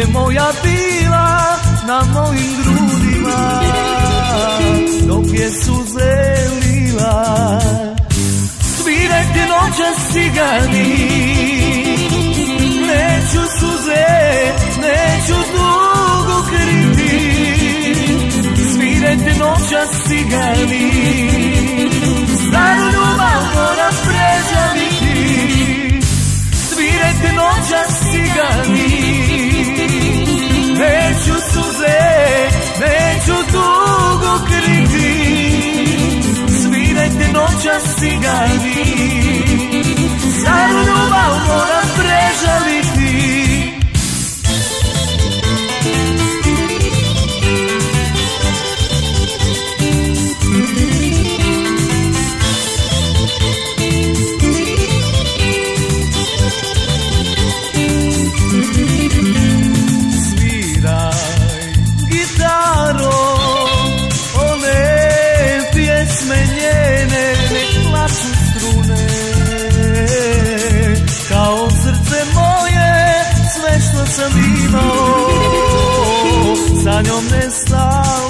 moja bila na mojim grudima, dok je suze lila. Svirajte noćas cigani, neću suze, neću dugo kriti. Svirajte noćas cigani, staru ljubav moram prežaliti. Svirajte noćas cigani, neću suze, neću dugo kriti. Svirajte noćas cigani, staru ljubav moram prežaliti. Sam imao, sa njom nestao.